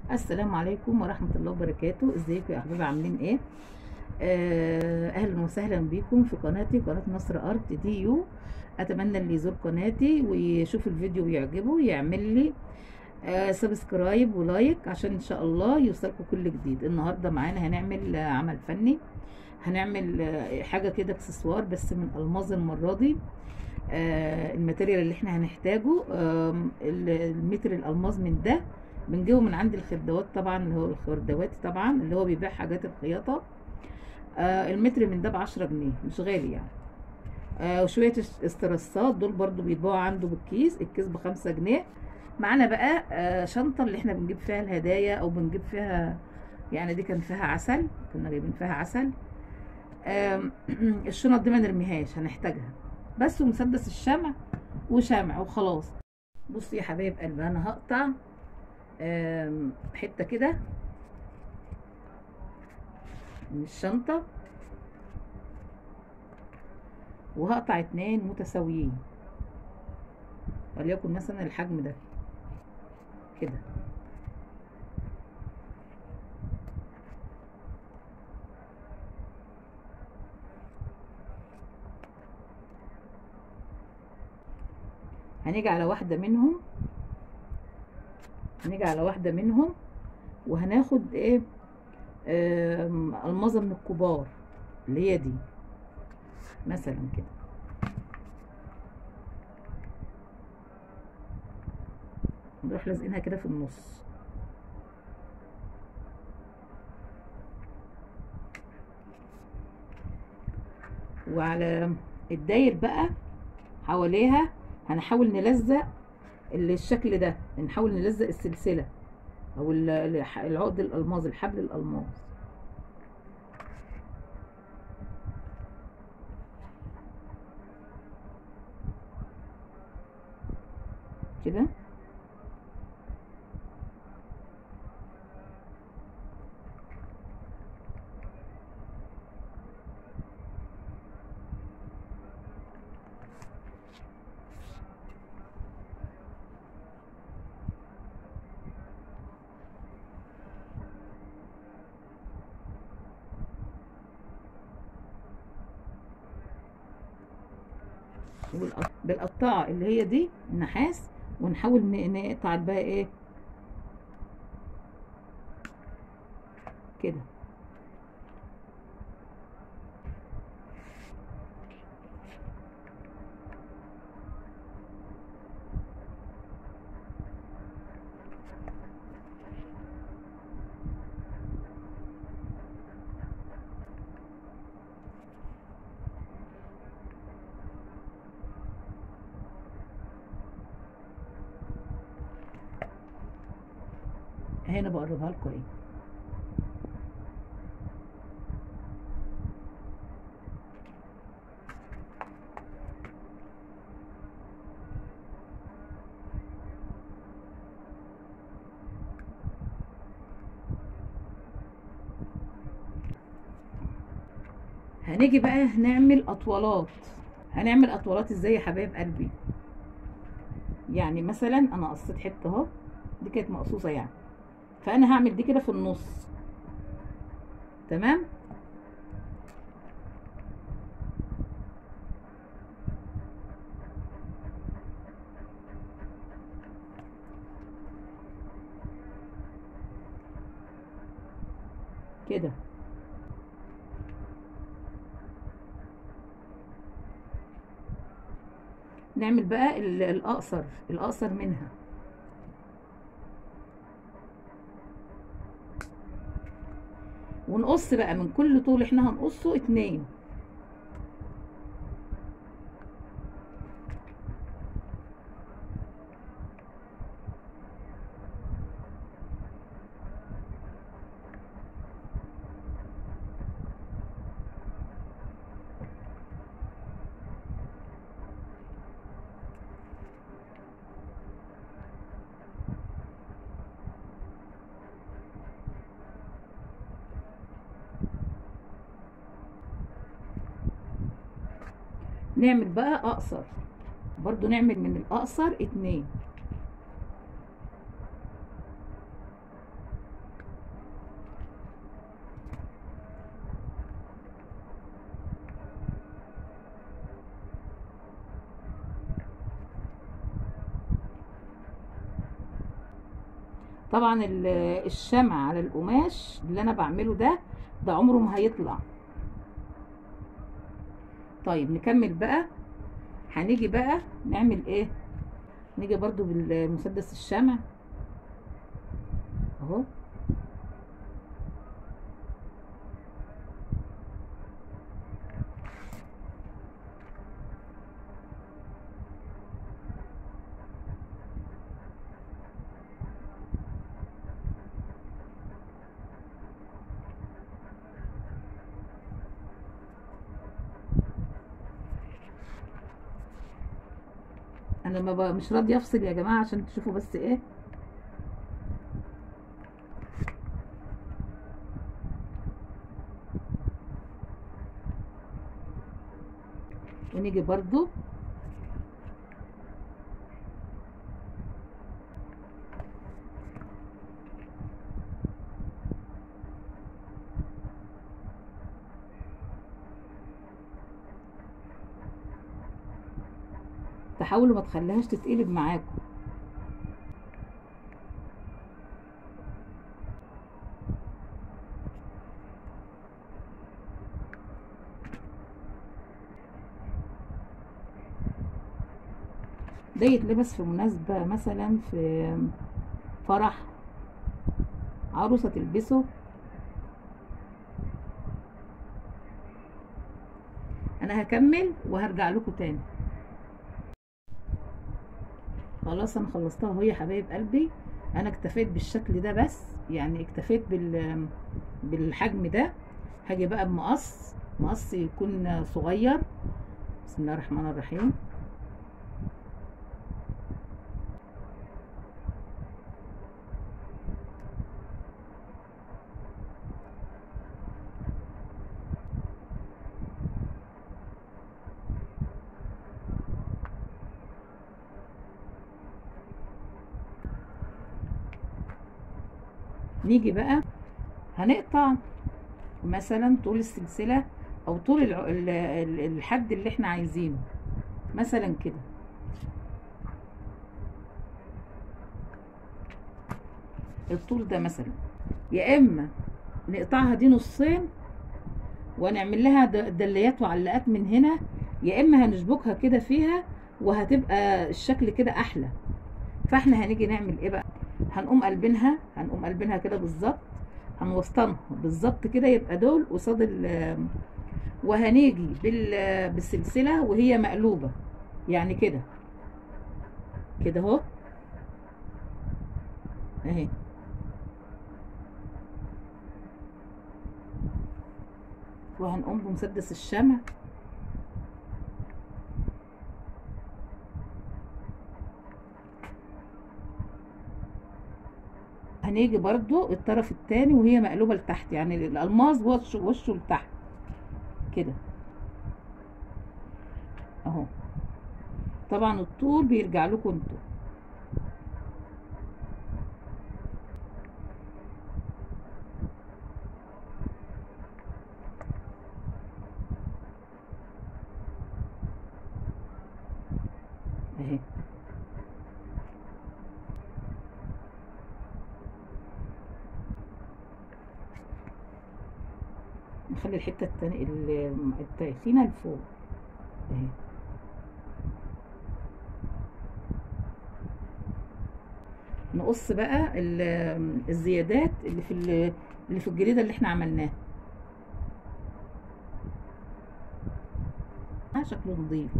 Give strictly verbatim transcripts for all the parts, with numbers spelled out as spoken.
السلام عليكم ورحمة الله وبركاته. ازيكم يا احبابي؟ عاملين ايه؟ آه، اهلا وسهلا بكم في قناتي، قناة نصر ارت دي يو. اتمنى اللي يزور قناتي ويشوف الفيديو ويعجبه يعمل لي آه سبسكرايب ولايك عشان ان شاء الله يوصلكم كل جديد. النهارده معانا هنعمل آه عمل فني، هنعمل آه حاجة كده اكسسوار بس من الماظ المرة دي. آه الماتيريال اللي احنا هنحتاجه آه المتر الالماظ من ده بنجيبه من عند الخردوات طبعا، اللي هو الخردواتي طبعا اللي هو بيبيع حاجات الخياطه. آه المتر من ده بعشرة جنيه، مش غالي يعني. آه وشويه استرسات دول برضو بيتباعوا عنده بالكيس، الكيس بخمسة جنيه. معانا بقى آه شنطه اللي احنا بنجيب فيها الهدايا او بنجيب فيها، يعني دي كان فيها عسل، كنا جايبين فيها عسل. آه الشنط دي ما نرميهاش، هنحتاجها بس. ومسدس الشمع وشمع وخلاص. بصي يا حبايب قلبي، انا هقطع حته كده من الشنطه، وهقطع اتنين متساويين، وليكن مثلا الحجم ده كده. هنيجي على واحده منهم هنيجي على واحده منهم وهناخد ايه، الماظه من الكبار اللي هي دي مثلا كده. نروح لازقينها كده في النص، وعلى الداير بقى حواليها هنحاول نلزق الشكل ده، نحاول نلزق السلسله او العقد الالماظ، الحبل الالماظ كده. بالقطاعه اللي هي دي النحاس، ونحاول نقطع بقى ايه كده. هنا بقربها لكم ايه. هنيجي بقى نعمل اطوالات. هنعمل اطوالات ازاي يا حبايب قلبي؟ يعني مثلا انا قصيت حته اهو، دي كانت مقصوصه يعني، فانا هعمل دي كده في النص، تمام. كده نعمل بقى الاقصر الاقصر منها، ونقص بقى من كل طول احنا هنقصه اتنين. نعمل بقى اقصر برضو، نعمل من الاقصر اتنين. طبعا ال- الشمع على القماش اللي انا بعمله ده ده عمره ما هيطلع. طيب نكمل بقى. هنيجي بقى نعمل ايه؟ نيجي برضو بالمسدس الشمع اهو. انا ما ب- مش راضيه افصل يا جماعه عشان تشوفوا بس ايه. ونيجي برضو تحاولوا ما تخليهاش تتقلب معاكم. ده يتلبس في مناسبة مثلا، في فرح، عروسة تلبسه. انا هكمل وهرجع لكم تاني. خلاص انا خلصتها اهو يا حبايب قلبي. انا اكتفيت بالشكل ده بس، يعني اكتفيت بال بالحجم ده. هاجي بقى بمقص، مقص يكون صغير. بسم الله الرحمن الرحيم. نيجي بقى هنقطع مثلا طول السلسلة او طول الع- ال- ال- الحد اللي احنا عايزينه، مثلا كده. الطول ده مثلا، يا اما نقطعها دي نصين ونعمل لها د- دليات وعلاقات من هنا، يا اما هنشبكها كده فيها وهتبقى الشكل كده احلى. فاحنا هنيجي نعمل ايه بقى؟ هنقوم قلبينها، هنقوم قلبينها كده بالظبط، هنوسطنها بالظبط كده، يبقى دول قصاد ال، وهنيجي بال بالسلسله وهي مقلوبه، يعني كده كده اهو، اهي. وهنقوم بمسدس الشمع، هنيجي برضو الطرف التاني وهي مقلوبه لتحت، يعني الالماس وشه وشه لتحت كده اهو. طبعا الطول بيرجع لكم انتوا. اهي. نخلي الحته التانية التخينه لفوق اهي. نقص بقى ال- الزيادات اللي في ال- اللي في الجريده اللي احنا عملناها. آه، شكله نظيف.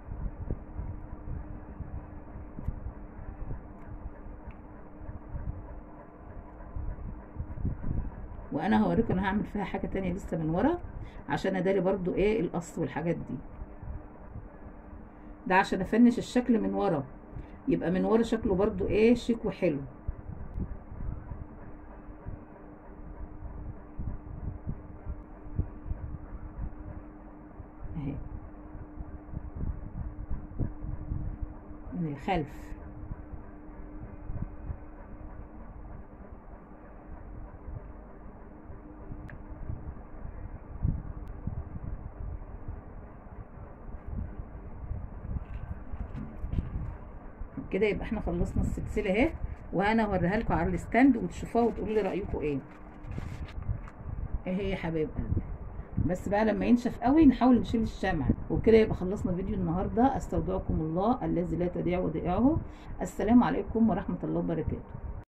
وانا هوريكم انا هعمل فيها حاجه تانية لسه من ورا، عشان اداري برضو ايه القص والحاجات دي. ده عشان افنش الشكل من ورا، يبقى من ورا شكله برضو ايه شيك وحلو اهي من الخلف. كده يبقى احنا خلصنا السلسله اهي. وانا اوريها لكم على الستاند وتشوفوها وتقولوا لي رايكم ايه. ايه هي يا حبايب قلبي. بس بقى لما ينشف قوي نحاول نشيل الشمع. وبكده يبقى خلصنا فيديو النهارده. استودعكم الله الذي لا تضيع ودائعه. السلام عليكم ورحمه الله وبركاته.